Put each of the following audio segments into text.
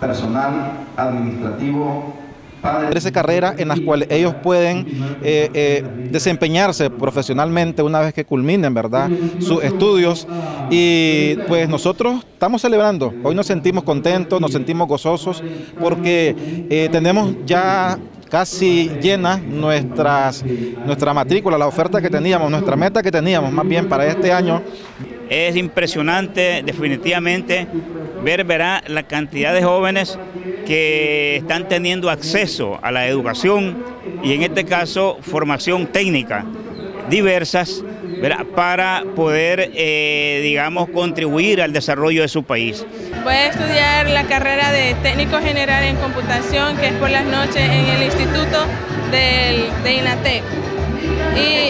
personal administrativo, 13 carreras en las cuales ellos pueden desempeñarse profesionalmente una vez que culminen, ¿verdad?, sus estudios. Y pues nosotros estamos celebrando, hoy nos sentimos contentos, nos sentimos gozosos porque tenemos ya casi llena nuestra matrícula, la oferta que teníamos, nuestra meta que teníamos más bien para este año. Es impresionante definitivamente ver la cantidad de jóvenes que están teniendo acceso a la educación y en este caso formación técnica diversas, ¿verdad?, para poder, digamos, contribuir al desarrollo de su país. Voy a estudiar la carrera de técnico general en computación, que es por las noches en el instituto de INATEC. Y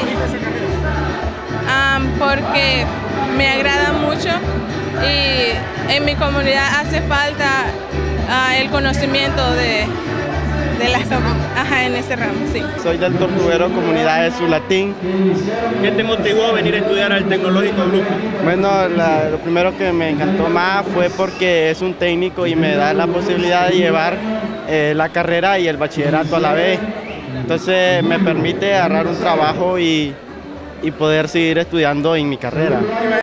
porque me agrada mucho y en mi comunidad hace falta el conocimiento de en ese ramo, sí. Soy del Tortuguero, comunidad de Sulatín. ¿Qué te motivó a venir a estudiar al Tecnológico Grupo? Bueno, lo primero que me encantó más fue porque es un técnico y me da la posibilidad de llevar la carrera y el bachillerato a la vez. Entonces me permite agarrar un trabajo y poder seguir estudiando en mi carrera.